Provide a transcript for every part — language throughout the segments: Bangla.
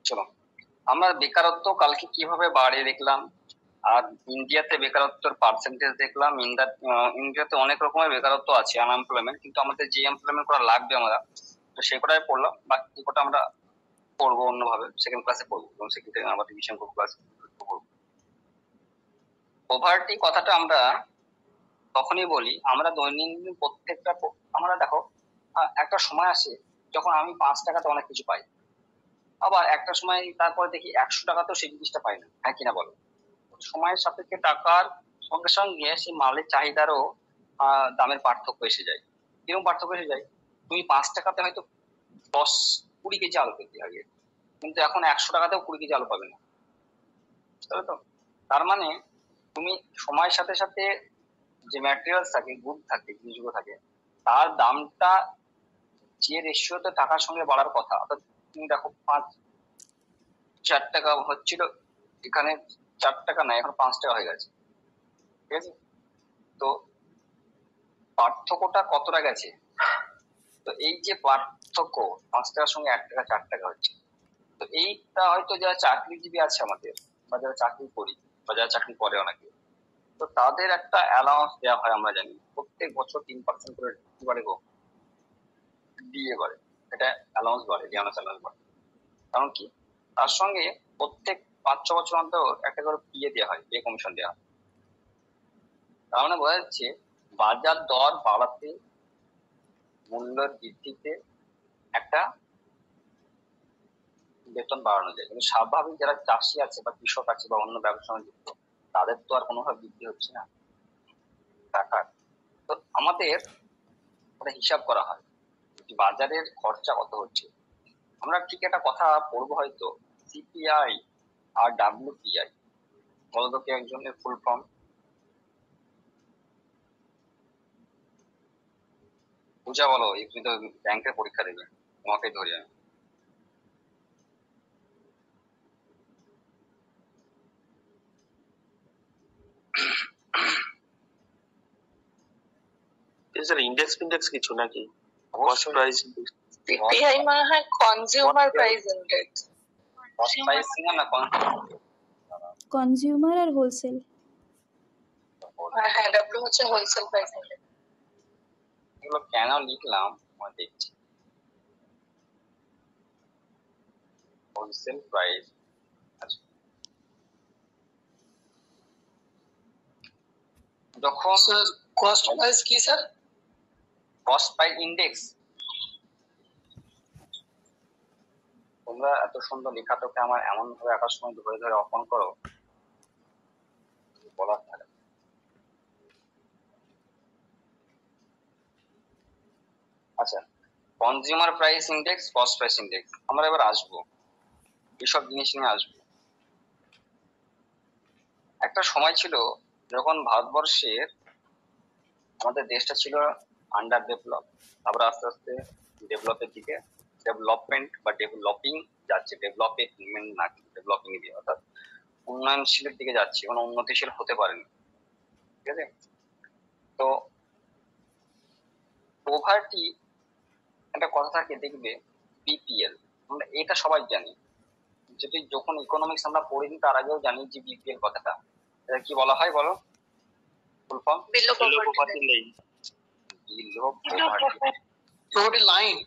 চলো আমরা বেকারত্ব কালকে কিভাবে বাড়ে দেখলাম, আর ইন্ডিয়াতে বেকারত্বের পার্সেন্টেজ দেখলাম। ইন্ডিয়াতে অনেক রকমের বেকারত্ব আছে, আনএমপ্লয়মেন্ট, কিন্তু আমাদের যে এমপ্লয়মেন্ট করা লাগবে আমরা তো সে কটাই পড়লাম, বাকি কটা আমরা পড়বো অন্যভাবে, সেকেন্ড ক্লাসে পড়বো এবং সেকেন্ড থেকে আবার রিভিশন করবো ক্লাস পড়বো। পভার্টি কথাটা আমরা তখনই বলি আমরা দৈনন্দিন প্রত্যেকটা আমরা দেখো একটা সময় আসে যখন আমি 5 টাকাতে অনেক কিছু পাই, আবার একটা সময় তারপরে দেখি 100 টাকাতেও সেই জিনিসটা পাই না, হ্যাঁ কিনা বলো? সময়ের সাপেক্ষে টাকার সঙ্গে সঙ্গে সেই মালের চাহিদারও দামের পার্থক্য এসে যায়। কিরকম পার্থক্য এসে যায়? তুমি 5 টাকাতে হয়তো 10-20 কেজি আলু পেতে আগে, কিন্তু এখন 100 টাকাতেও 20 কেজি আলু পাবে না, বুঝতে পারলে তো? তার মানে তুমি সময়ের সাথে সাথে যে ম্যাটেরিয়ালস থাকে, গুড থাকে, জিনিসগুলো থাকে, তার দামটা যে রেশিওতে টাকার সঙ্গে বাড়ার কথা, অর্থাৎ তুমি দেখো 4 টাকা হচ্ছিল, এখানে 4 টাকা না, এখন 5 টাকা হয়ে গেছে, ঠিক আছে? তো পার্থক্যটা কতটা গেছে? তো এই যে পার্থক্য 5 টাকার সঙ্গে 1 টাকা 4 টাকা হচ্ছে, তো এইটা হয়তো যারা চাকরিজীবী আছে আমাদের, বা যারা চাকরি করি বা যারা চাকরি করে অনেকে, তো তাদের একটা অ্যালাউন্স দেওয়া হয়, আমরা জানি প্রত্যেক বছর 3% করে কি বাড়ে গো, দিয়ে বাড়ে, এটা অ্যালাউন্স বাড়ে, ডিএনএস অ্যালাউন্স বাড়ে। কারণ কি? তার সঙ্গে প্রত্যেক 5-6 বছর অন্তর একটা করে পিএ দেওয়া হয়, পে কমিশন দেওয়া হয়। তার মানে বোঝা যাচ্ছে বাজার দর বাড়াতে, মূল্যের বৃদ্ধিতে একটা বেতন বাড়ানো যায়, কিন্তু স্বাভাবিক যারা চাষি আছে বা কৃষক আছে বা অন্য ব্যবসার সঙ্গে যুক্ত, তাদের তো আর কোনোভাবে বৃদ্ধি হচ্ছে না টাকার। তো আমাদের একটা হিসাব করা হয় বাজারের খরচা কত হচ্ছে। আমরা ঠিক একটা কথা পড়বো হয়তো, সিপিআই আর ডাব্লিউপিআই, বলতো কি একজনের ফুল ফর্ম? পূজা বলো, তুমি তো ব্যাংকের পরীক্ষা দেবে, তোমাকে ধরি আমি। স্যার ইন্ডেক্স ফিন্ডেক্স কিছু নাকি? Cost price index? সিপিআই মানে হয় consumer price index. Cost pricing না কনজিউমার আর হোলসেল। হ্যাঁ, ডাব্লিউ হচ্ছে হোলসেল প্রাইস ইন্ডেক্স। এগুলো কেন লিখলাম আমি দেখছি। হোলসেল প্রাইস, যখন কস্ট প্রাইস কি স্যার? Cost price index. তোমরা এত সুন্দর লেখাটাকে আমার এমন ভাবে একার সময় ধরে ধরে অপমান করো, বলার থাকে। আচ্ছা, consumer price index, cost price index, আমরা এবার আসবো এসব জিনিস নিয়ে আসবো। একটা সময় ছিল যখন ভারতবর্ষের, আমাদের দেশটা ছিল আন্ডার ডেভেলপ, তারপরে আস্তে আস্তে ডেভেলপের দিকে, ডেভেলপমেন্ট বা ডেভেলপিং যাচ্ছে, ডেভেলপমেন্ট না, ডেভেলপিং এর দিকে, অর্থাৎ উন্নয়নশীলের দিকে যাচ্ছে, কোনো উন্নতিশীল হতে পারেনি, ঠিক আছে? তো পোভার্টি একটা কথা থাকে দেখবে, বিপিএল, আমরা এটা সবাই জানি, যেটি যখন ইকোনমিক্স আমরা পড়িনি তার আগেও জানি যে বিপিএল কথাটা, এটা কি বলা হয় বলো? Full form? Below poverty line. Below poverty line,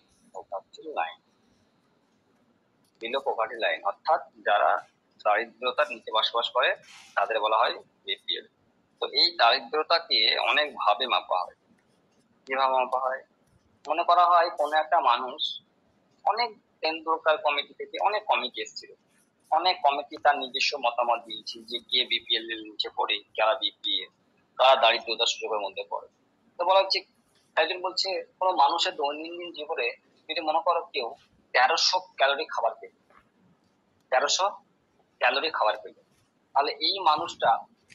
below poverty line, অর্থাৎ যারা দারিদ্রতার নিচে বসবাস করে তাদের বলা হয় বিপিএল। তো এই দারিদ্রতাকে অনেক ভাবে মাপা হয়। কিভাবে মাপা হয়? মনে করা হয় কোনো একটা মানুষ, অনেক কেন্দ্রকার কমিটি থেকে অনেক কমিটি এসেছিল, অনেক কমিটি তার নিজস্ব মতামত দিয়েছে যে কে বিপিএল এর নিচে পড়ে, কারা বিপিএল, কারা দারিদ্রতার সুযোগের মধ্যে পড়ে। তো বলা হচ্ছে, একজন বলছে কোনো মানুষের দৈনন্দিন জীবনে যদি মনে করো কেউ 1300 ক্যালোরি খাবার পেল, 1300 ক্যালোরি খাবার পেল, তাহলে এই মানুষটা,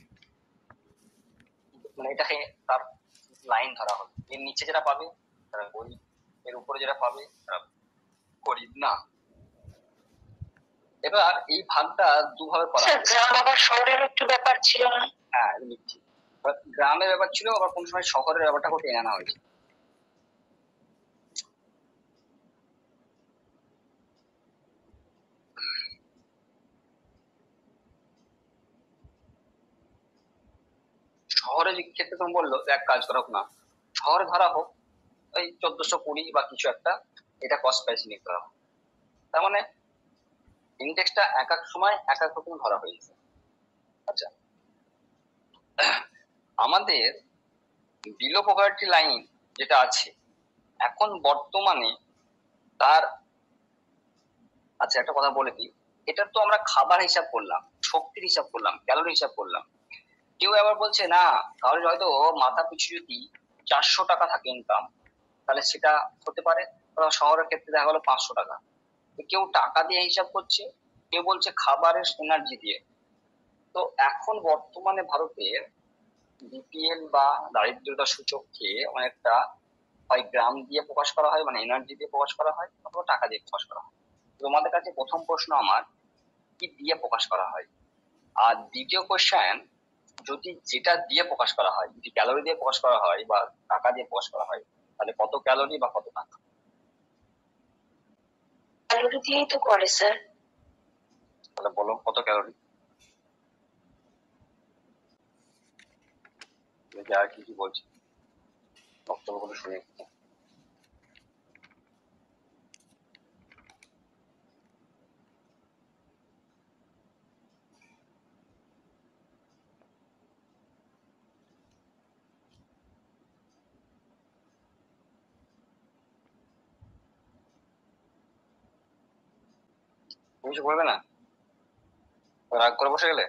মানে এটাকে তার লাইন ধরা হবে, এর নিচে যারা পাবে তারা গরিব, এর উপরে যারা পাবে তারা গরিব না। এবার এই ভাগটা দুভাবে করা হয়। গ্রাম আবার শহরের একটু ব্যাপার ছিল না? হ্যাঁ, লিখছি। গ্রামের ব্যাপার ছিল, আবার কোন সময় শহরের ব্যাপারটাকে টেনে আনা হয়েছে। শহরে যে ক্ষেত্রে তুমি বললো এক কাজ করা হোক না, শহরে ধরা হোক ওই 1420 বা কিছু একটা, এটা কস্ট প্রাইস নিতে হবে। তার মানে ইন্ডেক্সটা এক এক সময় এক এক রকম ধরা হয়েছে। আচ্ছা, আমাদের বিলো পভার্টি লাইন যেটা আছে এখন বর্তমানে তার, আচ্ছা একটা কথা বলে দিই, এটা তো আমরা খাবার হিসাব করলাম, শক্তির হিসাব করলাম, ক্যালোরি হিসাব করলাম। কেউ আবার বলছে না, তাহলে হয়তো মাথা পিছু যদি 400 টাকা থাকে ইনকাম, তাহলে সেটা হতে পারে। শহরের ক্ষেত্রে দেখা গেলো 500 টাকা। কেউ টাকা দিয়ে হিসাব করছে, কেউ বলছে খাবারের এনার্জি দিয়ে। তো এখন বর্তমানে ভারতের বিপিএল বা দারিদ্রতা সূচককে অনেকটা হয় গ্রাম দিয়ে প্রকাশ করা হয়, মানে এনার্জি দিয়ে প্রকাশ করা হয়, অথবা টাকা দিয়ে প্রকাশ করা হয়। তোমাদের কাছে প্রথম প্রশ্ন আমার, কি দিয়ে প্রকাশ করা হয়? আর দ্বিতীয় কোশ্চেন, যদি যেটা দিয়ে প্রকাশ করা হয়, যদি ক্যালোরি দিয়ে প্রকাশ করা হয় বা টাকা দিয়ে প্রকাশ করা হয়, তাহলে কত ক্যালোরি বা কত টাকা? ক্যালোরি দিয়েই তো করে স্যার। তাহলে বলো কত ক্যালোরি? আর কি কি বলছে বক্তব্যগুলো শুনে তুমি কিছু বলবে না? রাগ করে বসে গেলে?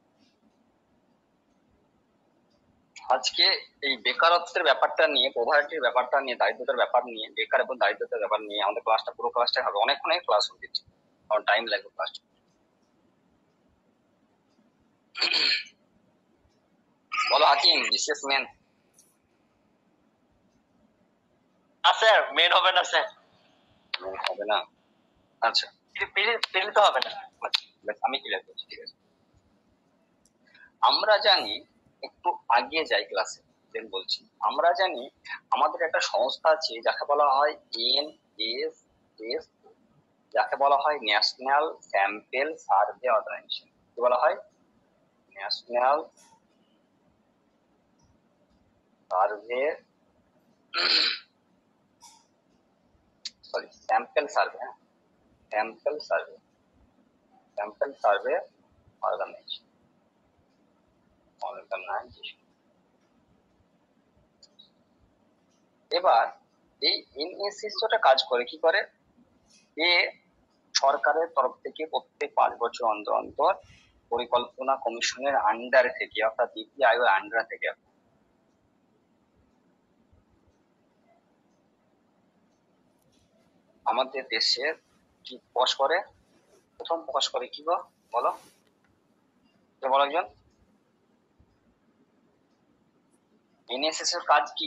আজকে এই বেকারত্বের ব্যাপারটা নিয়ে, পভার্টির ব্যাপারটা নিয়ে, দারিদ্রতার ব্যাপার নিয়ে, বেকার এবং দারিদ্রতার ব্যাপার নিয়ে আমাদের ক্লাসটা, পুরো ক্লাসটাই হবে, অনেক ক্লাস হয়ে যাচ্ছে, কারণ টাইম লাগবে ক্লাসটা। বলো হাকিম, বিশেষ মেন। স্যার মেন হবে না স্যার, হবে না? আচ্ছা, পেলে তো হবে না। আমি ক্লিয়ার করছি, ঠিক আছে। আমরা জানি, একটু আগিয়ে যাই ক্লাসে, দেন বলছি। আমরা জানি আমাদের একটা সংস্থা আছে যাকে বলা হয় NSS, যাকে বলা হয় ন্যাশনাল স্যাম্পেল সার্ভে অর্গানাইজেশন। কি বলা হয়? National survey, sorry sample survey, হ্যাঁ sample survey, sample survey organisation, organisation. এবার এই NSS কাজ করে কি করে? এ সরকারের তরফ থেকে প্রত্যেক 5 বছর অন্তর অন্তর পরিকল্পনা কমিশনের আন্ডার থেকে, অর্থাৎ নীতি আয়োগের আন্ডার থেকে আমাদের দেশের কি প্রকাশ করে, প্রথম প্রকাশ করে কি গো বলো, বলো একজন। NSS এর কাজ কি?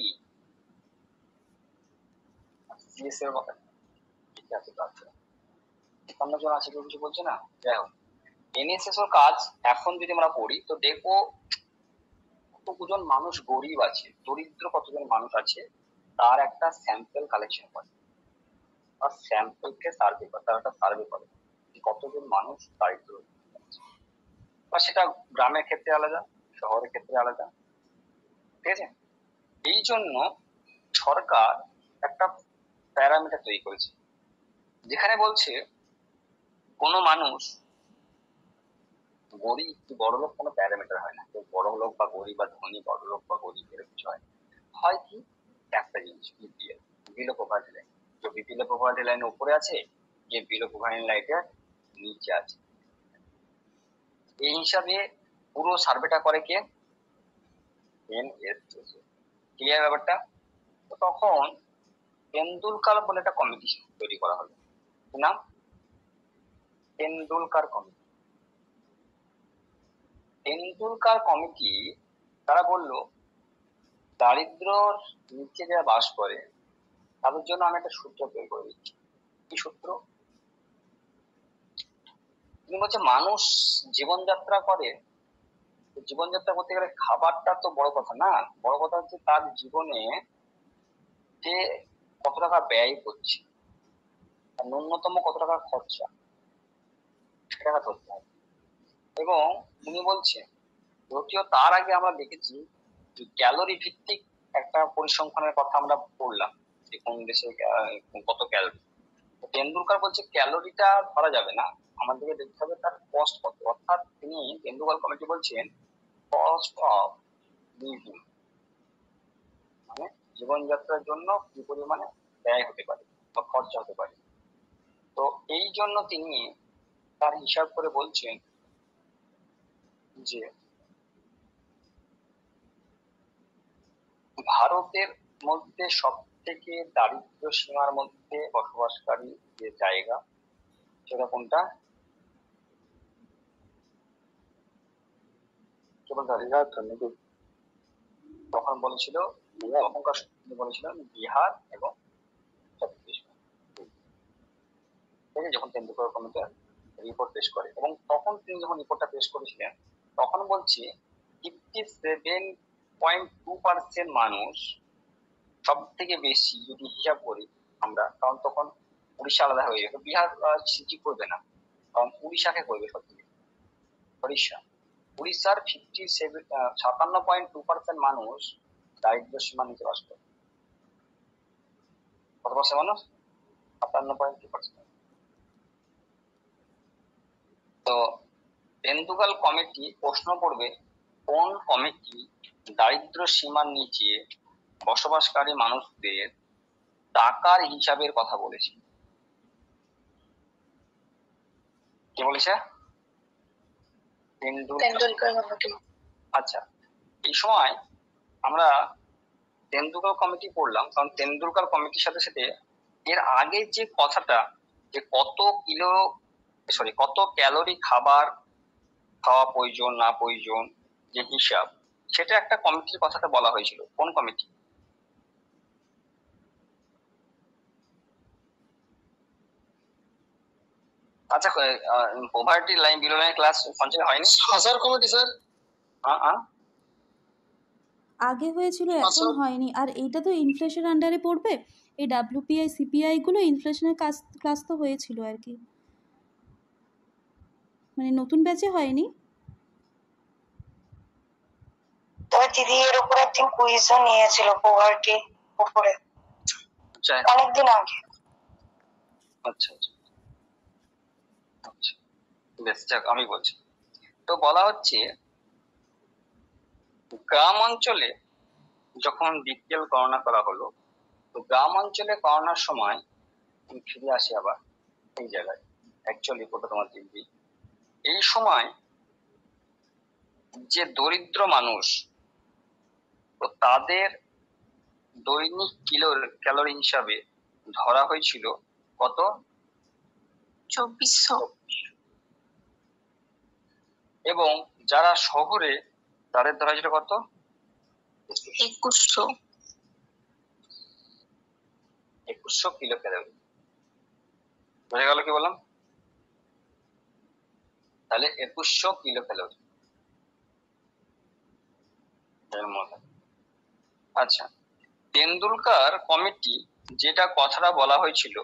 GS এর কথা ঠিক আছে, অন্য জন আছে, কেউ কিছু বলছে না। যাই হোক, NSS এর কাজ এখন যদি আমরা পড়ি তো দেখবো কতজন মানুষ গরিব আছে, দরিদ্র কতজন মানুষ আছে, তার একটা স্যাম্পল কালেকশন করে, আর স্যাম্পলকে সার্ভে করে, তার একটা সার্ভে করে যে কতজন মানুষ দারিদ্র আছে। বা সেটা গ্রামের ক্ষেত্রে আলাদা, শহরের ক্ষেত্রে আলাদা, ঠিক আছে। এই জন্য সরকার একটা প্যারামিটার তৈরি করেছে, যেখানে বলছে কোনো মানুষ গরিব কি বড় লোক কোনো প্যারামিটার হয় না, কেউ বড় লোক বা গরিব বা ধনী, বড় লোক বা গরিব এর কিছু হয়। হয় কি, একটা জিনিস বিপিএল, বিলো পভার্টি লাইন। যে বিপিএল পভার্টি লাইনের উপরে আছে, যে বিলো পভার্টি লাইনের নিচে আছে। এই হিসাবে পুরো সার্ভেটা করে কে? NSS। ক্লিয়ার ব্যাপারটা? তো তখন তেন্ডুলকার বলে একটা কমিটি তৈরি করা হলো। কি নাম? তেন্ডুলকার কমিটি। তেন্ডুলকার কমিটি তারা বলল, দারিদ্রর নিচে যারা বাস করে তাদের জন্য আমি একটা সূত্র তৈরি করে দিচ্ছি। কি সূত্র? তুমি বলছে মানুষ জীবনযাত্রা করে, জীবনযাত্রা করতে গেলে খাবারটা তো বড় কথা না, বড় কথা হচ্ছে তার জীবনে যে কত টাকা ব্যয় করছে, ন্যূনতম কত টাকা খরচা, সেটা ধরতে হবে। এবং উনি বলছেন, যদিও তার আগে আমরা দেখেছি ক্যালোরি ভিত্তিক একটা পরিসংখ্যানের কথা আমরা বললাম যে কোন দেশে কত ক্যালোরি। তেন্ডুলকার বলছে ক্যালোরিটা ধরা যাবে না, আমাদেরকে দেখতে হবে তার কস্ট কত। অর্থাৎ তিনি তেন্ডুলকার কমিটি বলছেন কস্ট অফ লিভিং, মানে জীবনযাত্রার জন্য কি পরিমাণে ব্যয় হতে পারে বা খরচা হতে পারে। তো এই জন্য তিনি তার হিসাব করে বলছেন যে ভারতের মধ্যে সব থেকে দারিদ্র সীমার মধ্যে বসবাসকারী যে জায়গা সেটা কোনটা? কেবল বিহার তো নাকি? তখন বলেছিল, তখনকার তিনি বলেছিলেন বিহার এবং ছত্তিশগড়। ঠিক আছে, যখন তেন্ডুলকর কমিটির রিপোর্ট পেশ করে, এবং তখন তিনি যখন রিপোর্টটা পেশ করেছিলেন তখন বলছে 57.2% মানুষ, সব থেকে বেশি যদি হিসাব করি আমরা, কারণ তখন উড়িষ্যা আলাদা হয়ে যাবে, বিহার সিটি করবে না, কারণ উড়িষ্যাকে করবে সব থেকে। উড়িষ্যার 57.2% মানুষ দারিদ্র সীমার নিচে বাস করে। কত পার্সেন্ট মানুষ? 57.2%। তো তেন্ডুলকর কমিটি প্রশ্ন করবে কোন কমিটি দারিদ্র সীমার নিচে বসবাসকারী মানুষদের টাকার হিসাবের কথা বলেছে? কে বলেছে? তেন্ডুলকর কমিটি। আচ্ছা, এই সময় আমরা তেন্ডুলকর কমিটি পড়লাম, কারণ তেন্ডুলকর কমিটির সাথে সাথে এর আগে যে কথাটা, যে কত ক্যালোরি খাবার খাওয়া প্রয়োজন না প্রয়োজন, যে হিসাব, সেটা একটা কমিটির কথাটা বলা হয়েছিল। কোন কমিটি? আচ্ছা, poverty line below line class সঞ্চয় হয়নি? হাজার কমিটি স্যার। আগে হয়েছিল, এখন হয়নি। আর এইটা তো ইনফ্লেশন আন্ডারে পড়বে। এই ডাব্লিউপিআই সিপিআই গুলো ইনফ্লেশনের ক্লাস তো হয়েছিল আর কি, মানে নতুন ব্যাচে হয়নি। তবে দিদি এর উপর একদিন কুইজও নিয়েছিল পোভার্টি উপরে, অনেকদিন আগে। আচ্ছা আচ্ছা আচ্ছা, বেশ, যাক, আমি বলছি। তো বলা হচ্ছে গ্রাম অঞ্চলে যখন বিপিএল গণনা করা হলো, তো গ্রাম অঞ্চলে গণনার সময় ফিরে আসি আবার এই জায়গায়, অ্যাকচুয়ালি রিপোর্টটা তোমার দিবি। এই সময় যে দরিদ্র মানুষ, তো তাদের দৈনিক ক্যালোরি হিসাবে ধরা হয়েছিল কত? 2400। এবং যারা শহরে, তাদের ধরা হয়েছিল কত? 2100। 2100 কিলো ক্যালোরি। বোঝা গেল কি বললাম? তাহলে 2100 কিলো ক্যালোরি। আচ্ছা, তেন্ডুলকর কমিটি যেটা কথাটা বলা হয়েছিল,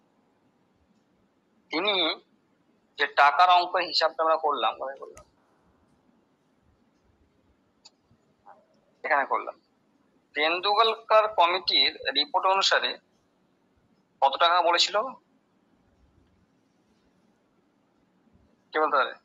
তিনি যে টাকার অঙ্কের হিসাবটা আমরা করলাম, এখানে করলাম, তেন্ডুলকর কমিটির রিপোর্ট অনুসারে কত টাকা বলেছিল? কে বলতে পারে?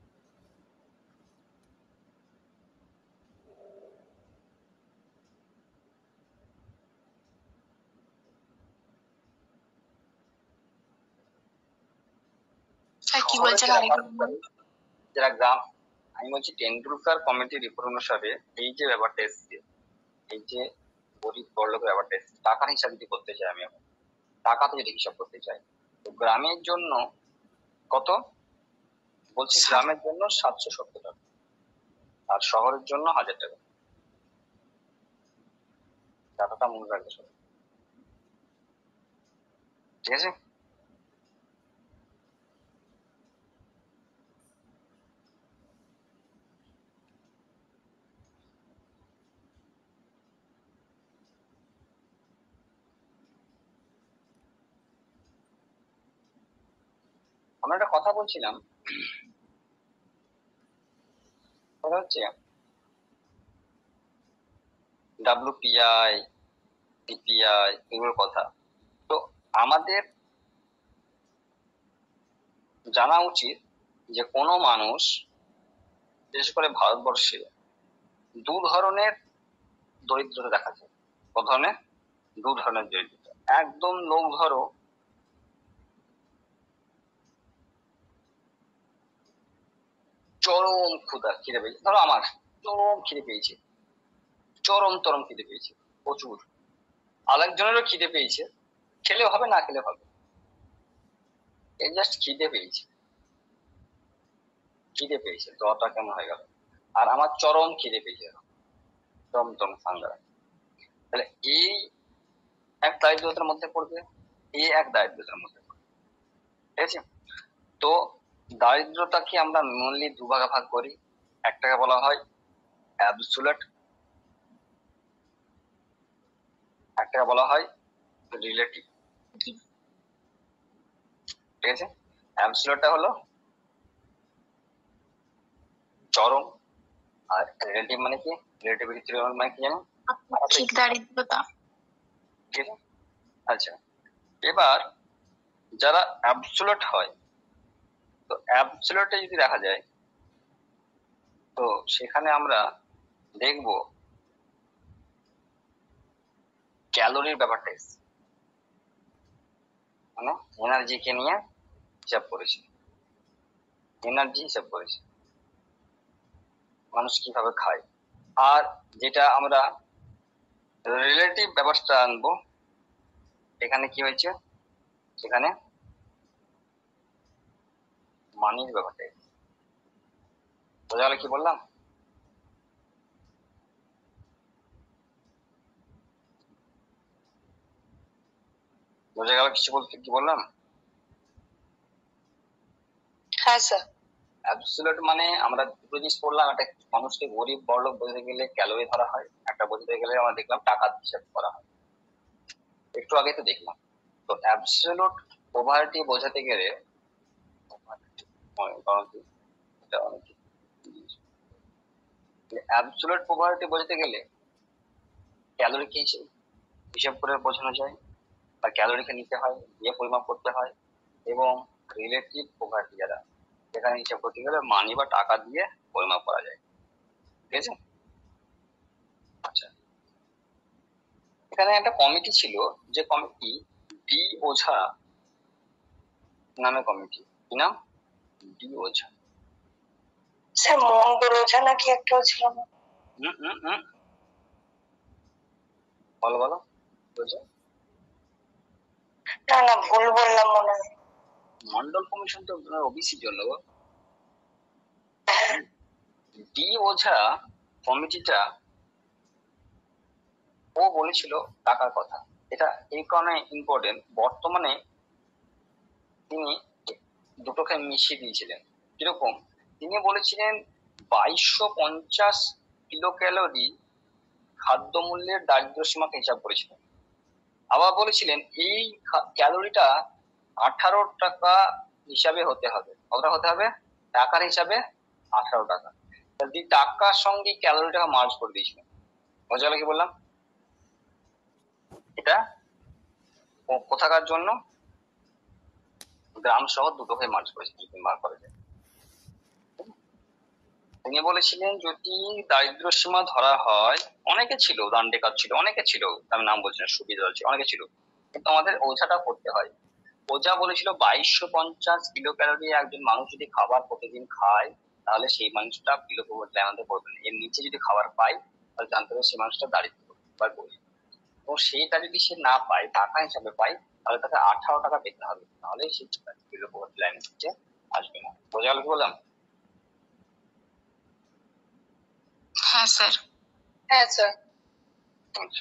কি বলছেন? যারা গ্রাম, আমি বলছি তেন্ডুলকর কমিটির রিপোর্ট অনুসারে এই যে ব্যাপারটা এসছে, এই যে গরিব বড়লোকের ব্যাপারটা এসছে, টাকার হিসাব যদি করতে চাই, আমি এখন টাকাতে যদি হিসাব করতে চাই, তো গ্রামের জন্য কত বলছি? গ্রামের জন্য 770 টাকা, আর শহরের জন্য 1000 টাকা। টাকাটা মনে রাখবে সবাই, ঠিক আছে? আমরা একটা কথা বলছিলাম, কথা হচ্ছে WPI, CPI এগুলোর কথা। তো আমাদের জানা উচিত যে কোনো মানুষ, বিশেষ করে ভারতবর্ষে, দু ধরনের দরিদ্রতা দেখা যায়। কত ধরনের? দু ধরনের দরিদ্রতা। একদম লোক ধরো চরম ক্ষুধা খিদে পেয়েছে, ধরো আমার চরম খিদে পেয়েছে, চরম খিদে পেয়েছে প্রচুর, আরেকজনেরও খিদে পেয়েছে, খেলেও হবে না খেলেও হবে, এই জাস্ট খিদে পেয়েছে দরটা কেমন হয়ে গেল। আর আমার চরম খিদে পেয়েছে, চরম সাংঘার। তাহলে এই এক দারিদ্রতার মধ্যে পড়বে, এই এক দারিদ্রতার মধ্যে পড়বে, ঠিক আছে? তো দারিদ্রতাকে আমরা মেনলি দুভাগে ভাগ করি। একটাকে বলা হয় অ্যাবসুলেট, একটাকে বলা হয় রিলেটিভ, ঠিক আছে? অ্যাবসুলেটটা হলো চরম, আর রিলেটিভ মানে কি? রিলেটিভিটি থিওরাম মানে কি জানো? ঠিক দারিদ্রতা। ঠিক আছে, আচ্ছা। এবার যারা অ্যাবসুলেট হয়, তো অ্যাবসুলেটে যদি দেখা যায়, তো সেখানে আমরা দেখব ক্যালোরির ব্যাপারটা এসছে, মানে এনার্জিকে নিয়ে হিসাব করেছে, এনার্জি হিসাব করেছে মানুষ কিভাবে খায়। আর যেটা আমরা রিলেটিভ ব্যাপারটা আনবো, এখানে কি হয়েছে? সেখানে মানির ব্যাপারটা এসছে। বোঝা গেল কি বললাম? বোঝা গেল কিছু বলতে কি বললাম? হ্যাঁ স্যার। অ্যাবসলিউট মানে আমরা দুটো জিনিস পড়লাম, একটা মানুষকে গরিব বড়লোক বোঝাতে গেলে ক্যালোরি ধরা হয়, একটা বোঝাতে গেলে আমরা দেখলাম টাকা হিসাব করা হয়, একটু আগে তো দেখলাম। তো অ্যাবসলিউট পভার্টি বোঝাতে গেলে অ্যাবসলিউট পভার্টি বোঝাতে গেলে ক্যালোরিকে হিসাব করে বোঝানো যায়, বা ক্যালোরিকে নিতে হয়, দিয়ে পরিমাপ করতে হয়। এবং রিলেটিভ পভার্টি যারা, সেখানে হিসাব করতে গেলে মানি বা টাকা দিয়ে পরিমাপ করা যায়, ঠিক আছে? আচ্ছা, এখানে একটা কমিটি ছিল, যে কমিটি ডি ওঝা নামে কমিটি। কি নাম? ডি ওঝা। স্যার মঙ্গল ওঝা নাকি একটাও ছিল না? বলো বলো, ওঝা? না ভুল বললাম মনে হয়। মন্ডল কমিশন তো ওবিসির জন্য। ডি ওঝা কমিটিটা, ও বলেছিল টাকার কথা। এটা এই কারণে ইম্পর্টেন্ট, বর্তমানে তিনি দুটোকে মিশিয়ে দিয়েছিলেন। কিরকম? তিনি বলেছিলেন 2250 কিলো ক্যালোরি খাদ্য মূল্যের দারিদ্র সীমাকে হিসাব করেছিলেন। আবার বলেছিলেন এই ক্যালোরিটা 18 টাকা হিসাবে হতে হবে। কতটা হতে হবে? টাকার হিসাবে 18 টাকা। যদি টাকার সঙ্গে ক্যালোরিটাকে মার্জ করে দিয়েছিলেন। বোঝা গেল কি বললাম? এটা কোথাকার জন্য? গ্রাম শহর দুটোকে মার্জ করেছিলেন, বার করে যায়। তিনি বলেছিলেন যদি দারিদ্র সীমা ধরা হয়, অনেকে ছিল, দান্ডেকার ছিল, অনেকে ছিল, আমি নাম বলছি না, সুবিধা ছিল, অনেকে ছিল, কিন্তু আমাদের ওঝাটা করতে হয়। ওঝা বলেছিল 2250 কিলো ক্যালোরি একজন মানুষ যদি খাবার প্রতিদিন খায়, তাহলে সেই মানুষটা কিলো পভার্টি আমাদের পড়বে না। এর নিচে যদি খাবার পায়, তাহলে জানতে হবে সেই মানুষটা দারিদ্র বা গরিব। তো সেইটা যদি সে না পায়, টাকা হিসাবে পায়, তাহলে তাকে 18 টাকা পেতে হবে, তাহলে সে কিলো পভার্টি লাইনের নিচে আসবে না। বোঝা গেল কি বললাম? হ্যাঁ স্যার। হ্যাঁ স্যার। আচ্ছা,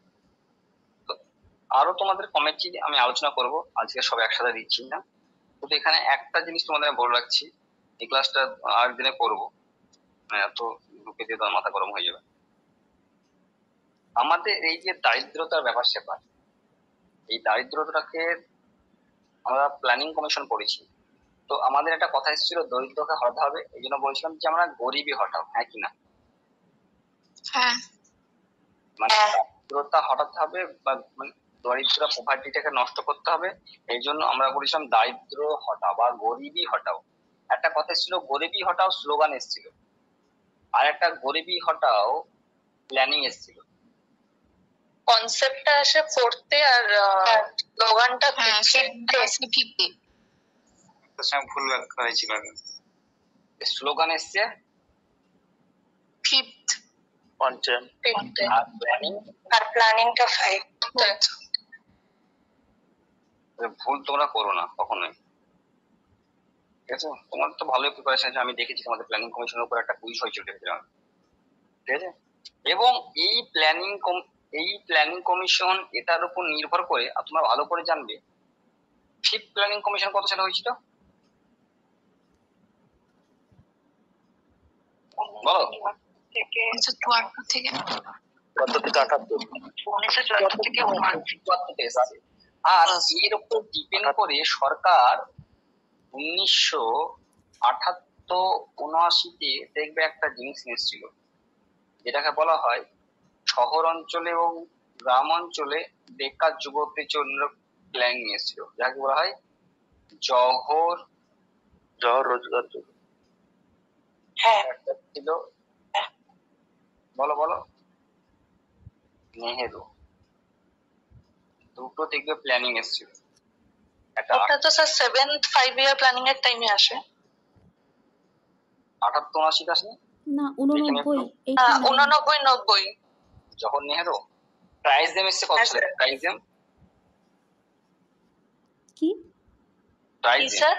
আরো তোমাদের কমিটি আমি আলোচনা করব, আজকে সব একসাথে দিচ্ছি না। কিন্তু এখানে একটা জিনিস তোমাদের বলে রাখছি, এই ক্লাসটা আর দিনে করবো, মানে এত ঢুকে দিয়ে তোমার মাথা গরম হয়ে যাবে। আমাদের এই যে দারিদ্রতার ব্যাপার স্যাপার, এই দারিদ্রতাকে আমরা প্ল্যানিং কমিশন করেছি। তো আমাদের একটা কথা এসেছিল দরিদ্রকে হটাতে হবে, এই জন্য বলছিলাম যে আমরা গরিবই হটাও, হ্যাঁ কি না? হ্যাঁ। মানে হ্যাঁ। দারিদ্রতা হটাতে হবে বা মানে দরিদ্র পভার্টিটাকে নষ্ট করতে হবে। এই জন্য আমরা বলেছিলাম দারিদ্র হটাও বা গরিবি হটাও। একটা কথা ছিল গরিবি হটাও স্লোগান এসেছিল, আর একটা গরিবি হটাও প্ল্যানিং এসেছিল। কনসেপ্টটা আসে ফোর্থে আর স্লোগানটা ফিফথে। ভুল ব্যাখ্যা হয়েছিল। স্লোগান এসছে ফিফথ পঞ্চম আর প্ল্যানিং আর প্ল্যানিংটা 5। ভুল তোমরা করো না কখনোই, ঠিক আছে? তোমার তো ভালোই প্রিপারেশন আছে, আমি দেখেছি তোমাদের প্ল্যানিং কমিশনের উপর একটা কুইজ হয়েছিল, দেখেছিলাম, ঠিক আছে? এবং এই প্ল্যানিং কমিশন এটার উপর নির্ভর করে, আর তোমরা ভালো করে জানবে ফিফথ প্ল্যানিং কমিশন কত সালে হয়েছিল বলো? 1974 থেকে 1974 এসেছে। আর এর উপর ডিপেন্ড করে সরকার 1978-79 দেখবে একটা জিনিস নিয়েছিল, যেটাকে বলা হয় শহর অঞ্চলে এবং গ্রাম অঞ্চলে বেকার যুবকদের জন্য প্ল্যান নিয়েছিল, যাকে বলা হয় জওহর রোজগার যোজনা। হ্যাঁ। একটা ছিল, বলো বলো, নেহেরু। দুটো দেখবে প্ল্যানিং এসেছিল। একটা ওটা তো স্যার 7th 5-year প্ল্যানিং এর টাইমে আসে। 78-79 আসেনি? না 89 89-90 যখন নেহেরু ট্রাইজেম এসছে কত হ্যাঁ, সালে? স্যার। ট্রাইজেম কি কি ট্রাইজেম স্যার?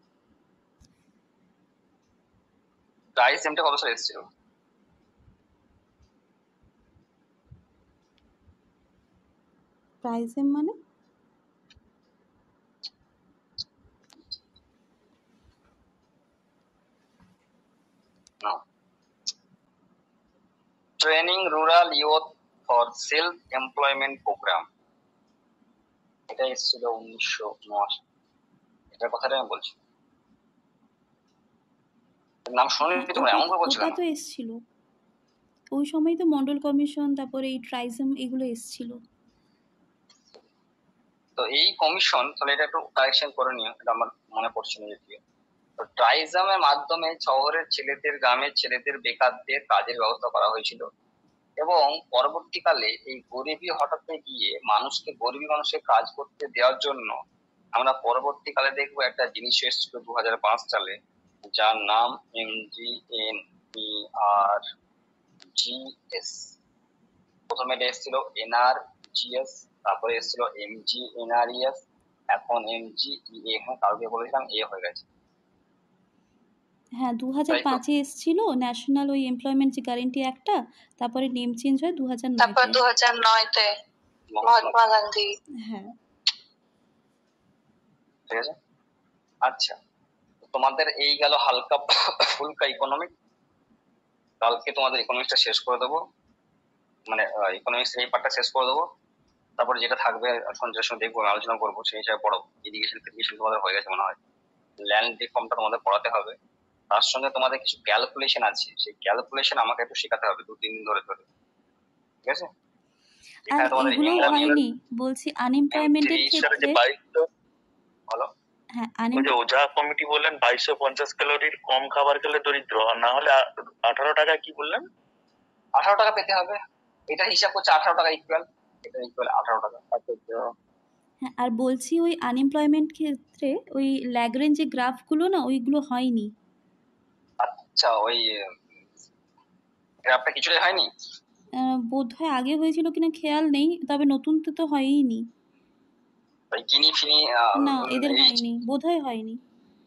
ট্রাইজেমটা কত সালে এসেছিল? প্রাইজেম মানে? Training rural youth for self employment programme, এটা এসেছিল 1979। এটার কথাটা আমি বলছি, নাম শুনে তোমরা এমন করে বলছো ওটা কেন? তো এসছিল ওই সময়, তো মন্ডল কমিশন, তারপরে এই ট্রাইজম, এগুলো এসছিল। তো এই কমিশন, তাহলে এটা একটু কারেকশন করে নিও, এটা আমার মনে পড়ছে না যদিও। তো ট্রাইজমের মাধ্যমে শহরের ছেলেদের, গ্রামের ছেলেদের, বেকারদের কাজের ব্যবস্থা করা হয়েছিল। এবং পরবর্তীকালে এই গরিবি হটাতে গিয়ে মানুষকে, গরিবি মানুষের কাজ করতে দেওয়ার জন্য আমরা পরবর্তীকালে দেখবো একটা জিনিস এসেছিল 2005 সালে, যার নাম MGNERGS। প্রথমে এটা এসেছিল NRGS, তারপরে এসেছিল MGNRES, এখন MGEA। হ্যাঁ, কালকে বলেছিলাম এ হয়ে গেছে। হ্যাঁ 2005-এ এসছিল ন্যাশনাল ওই এমপ্লয়মেন্ট গ্যারেন্টি একটা, তারপরে নেম চেঞ্জ হয় 2009-তে। তারপর 2009-তে মহাত্মা গান্ধী। হ্যাঁ ঠিক আছে। আচ্ছা, তোমাদের এই গেল হালকা ফুলকা ইকোনমিক। কালকে তোমাদের ইকোনমিক্সটা শেষ করে দেবো, মানে ইকোনমিক্স এই পার্টটা শেষ করে দেবো। তারপরে যেটা থাকবে সঞ্চয়ের সময় দেখবো, আলোচনা করবো, সেই হিসাবে পড়ো। ইরিগেশন তোমাদের হয়ে গেছে মনে হয়। ল্যান্ড রিফর্মটা তোমাদের পড়াতে হবে, তার সঙ্গে তোমাদের কিছু ক্যালকুলেশন আছে, সেই ক্যালকুলেশন আমাকে একটু শেখাতে হবে 2-3 দিন ধরে ধরে, ঠিক আছে? আর এখানে তোমাদের এগুলো হয়নি, বলছি আনএমপ্লয়মেন্টের ক্ষেত্রে। বলো। হ্যাঁ ওঝা কমিটি বললেন 2250 ক্যালোরির কম খাবার খেলে দরিদ্র, আর না হলে 18 টাকা কি বললেন? 18 টাকা পেতে হবে, এটা হিসাব করছে 18 টাকা ইকুয়াল, এটা ইকুয়াল 18 টাকা। হ্যাঁ, আর বলছি ওই আনএমপ্লয়মেন্ট ক্ষেত্রে ওই ল্যাগ্রেঞ্জ যে গ্রাফগুলো না, ওইগুলো হয়নি। আচ্ছা, ওই গ্রাফটা কিছুটাই হয়নি? বোধহয় আগে হয়েছিল কিনা খেয়াল নেই, তবে নতুন তো হয়নি। ওই গিনি ফিনি না এদের হয়নি, বোধহয় হয়নি।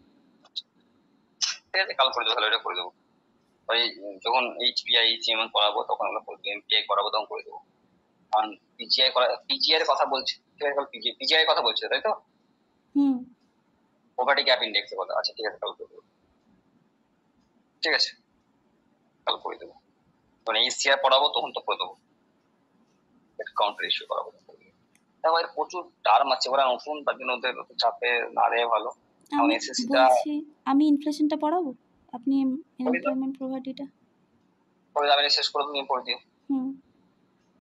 ঠিক আছে, কাল করে দেবো, তাহলে এটা করে দেবো। ওই যখন HPI CMN করাবো তখন আমরা করে দেবো, MPI করাবো তখন করে দেবো। কারণ PGI এর কথা বলছি, PGI এর কথা বলছি, তাই তো? পভার্টি গ্যাপ ইন্ডেক্স এর কথা। আচ্ছা ঠিক আছে, কাল করে দেবো, ঠিক আছে, কাল করে দেবো। যখন HCI পড়াবো তখন তো করে দেবো, কাউন্টার রেশিও করাবো। দেখো এর প্রচুর টার্ম আছে, ওরা নতুন, তার জন্য ওদের চাপে না দেওয়া ভালো। আমি বলছি আমি ইনফ্লেশনটা পড়াবো, আপনি এমপ্লয়মেন্ট প্রভার্টিটা পরে যাবেন, শেষ করে তুমি পড়ে দিও।